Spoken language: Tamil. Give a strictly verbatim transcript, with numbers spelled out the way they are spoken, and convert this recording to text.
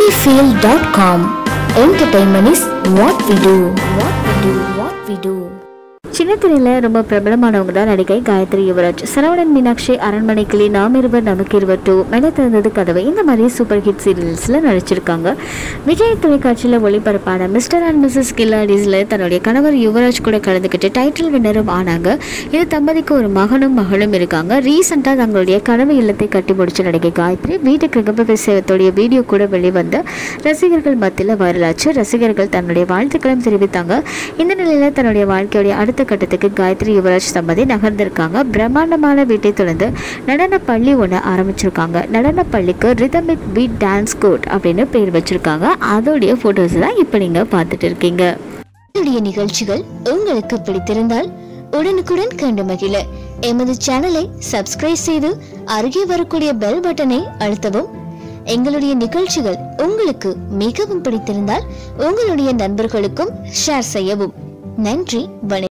feel dot com. Entertainment is what we do. What we do. What we do. சின்னத்திரையில் ரொம்ப பிரபலமானவங்க தான் நடிகை காயத்ரி யுவராஜ். சரவணன் மீனாட்சி, அரண்மனை கிளி, நாம் இருவர் நமக்கு இருவர் டூ, மென திறந்தது கதவை, இந்த மாதிரி சூப்பர் ஹிட் சீரியல்ஸில் நடிச்சிருக்காங்க. விஜய் தொலைக்காட்சியில் ஒளிபரப்பான மிஸ்டர் அண்ட் மிஸ்ஸஸ் கில்லாடிஸில் தன்னுடைய கணவர் யுவராஜ் கூட கலந்துக்கிட்டு டைட்டில் வின்னரும் ஆனாங்க. இது தம்பதிக்கு ஒரு மகனும் மகளும் இருக்காங்க. ரீசெண்டாக தங்களுடைய கனவு இல்லத்தை கட்டி முடிச்ச நடிகை காயத்ரி வீட்டு கிரகப்பிரவேசத்துடைய வீடியோ கூட வெளிவந்து ரசிகர்கள் மத்தியில் வைரலாச்சு. ரசிகர்கள் தன்னுடைய வாழ்த்துக்களும் தெரிவித்தாங்க. இந்த நிலையில் தன்னுடைய வாழ்க்கையுடைய அடுத்த கட்டத்துக்கு காயத்ரி யுவராஜ் தம்பதி நகர்ந்திருக்காங்க. பிரம்மாண்டமான வீட்டை தொடர்ந்து நடன பள்ளி ஒன்று ஆரம்பிச்சிருக்காங்க. நடன பள்ளிக்கு ரிதமிக் பீட் டான்ஸ் கோட் அப்படின்னு பேர் வச்சிருக்காங்க. அதோடைய போட்டோஸ் தான் இப்போ நீங்க பார்த்துட்டு இருக்கீங்க. என்னுடைய நிகழ்ச்சிகள் உங்களுக்கு பிடித்திருந்தால் உடனுக்குடன் கண்டு மகிழ எமது சேனலை சப்ஸ்கிரைப் செய்து அருகே வரக்கூடிய பெல் பட்டனை அழுத்தவும். எங்களுடைய நிகழ்ச்சிகள் உங்களுக்கு மிகவும் பிடித்திருந்தால் உங்களுடைய நண்பர்களுக்கும் ஷேர் செய்யவும். நன்றி, வணக்கம்.